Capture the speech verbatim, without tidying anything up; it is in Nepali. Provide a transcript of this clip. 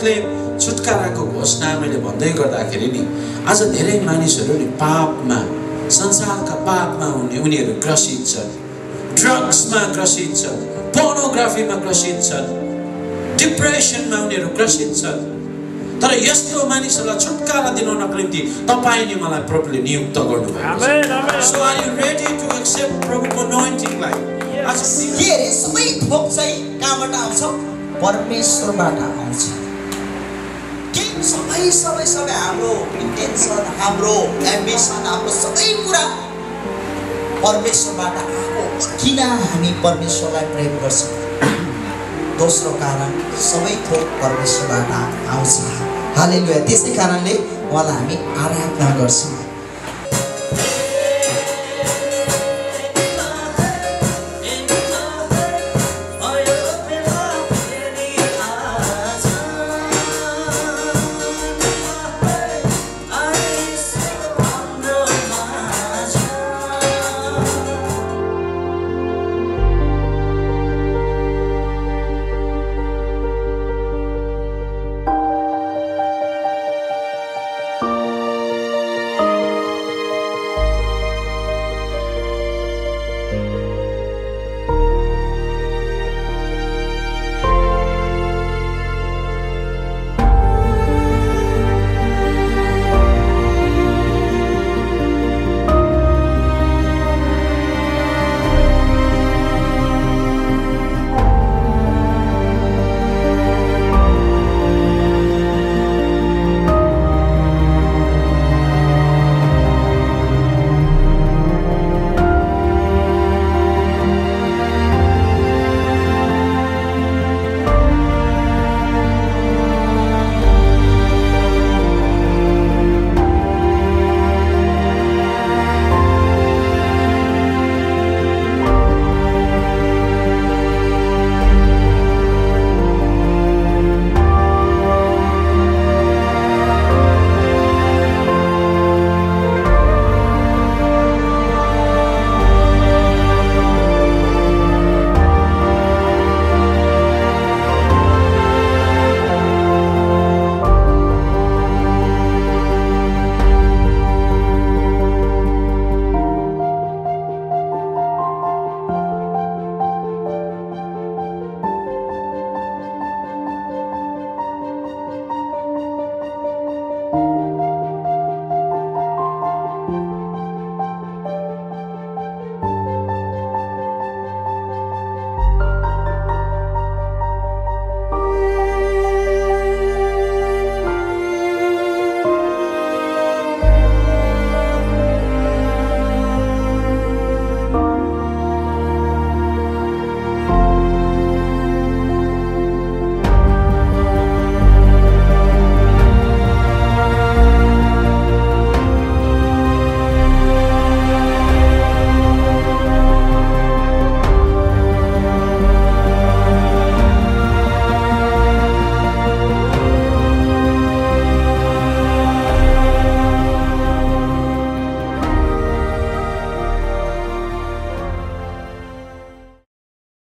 जगतले छुटकाराको घोषणा मैले भन्दै गर्दाखेरि नि आज धेरै मानिसहरू नि पापमा संसारका पापमा हुने उनीहरू ग्रसित छन्, ड्रग्समा ग्रसित छन्, पोर्नोग्राफीमा ग्रसित छन्, डिप्रेसनमा उनीहरू ग्रसित छन्। तर यस्तो मानिसहरूलाई छुटकारा दिनको निम्ति तपाईले मलाई प्रभुले नियुक्त गर्नुभएको छ। So are you ready to accept प्रभुको anointing-लाई? आज के रे सबै थोक चाहिँ कहाँबाट आउँछ? परमेश्वरबाट आउँछ। के सबै सबै सबै हाम्रो इन्टेन्सन, हाम्रो एम्बिसन, हाम्रो सबै कुरा परमेश्वरबाट आएको। किन हामी परमेश्वरलाई प्रेम गर्छौँ? दोस्रो कारण सबै थोक परमेश्वरबाट आउँछ। हालेलुया। त्यसै कारणले उहाँलाई हामी आराधना गर्छौँ।